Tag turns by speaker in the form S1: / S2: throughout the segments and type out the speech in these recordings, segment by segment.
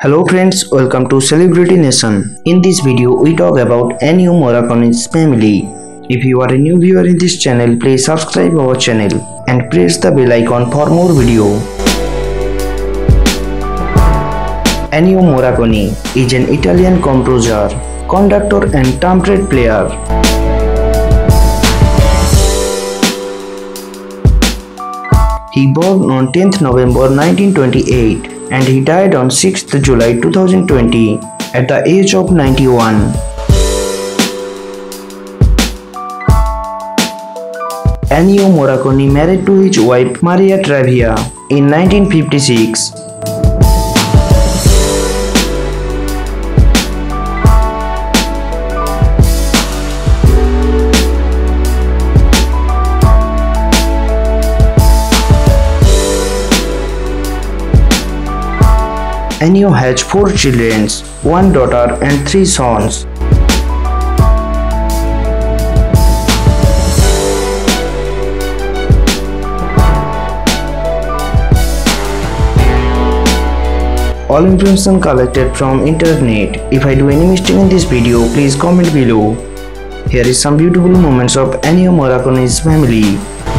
S1: Hello friends, welcome to Celebrity Nation. In this video, we talk about Ennio Morricone's family. If you are a new viewer in this channel, please subscribe our channel and press the bell icon for more video. Ennio Morricone is an Italian composer, conductor and trumpet player. He born on 10th November 1928 and he died on 6th July 2020 at the age of 91. Ennio Morricone married to his wife Maria Travia in 1956. Ennio has 4 children, 1 daughter and 3 sons. All information collected from internet. If I do any mistake in this video, please comment below. Here is some beautiful moments of Ennio Morricone's family.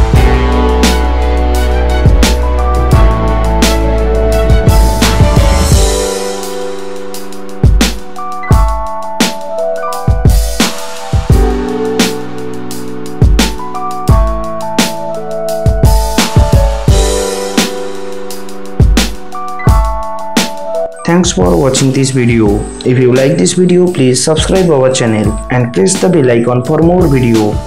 S1: Thanks for watching this video. If you like this video, please subscribe our channel and press the bell icon for more video.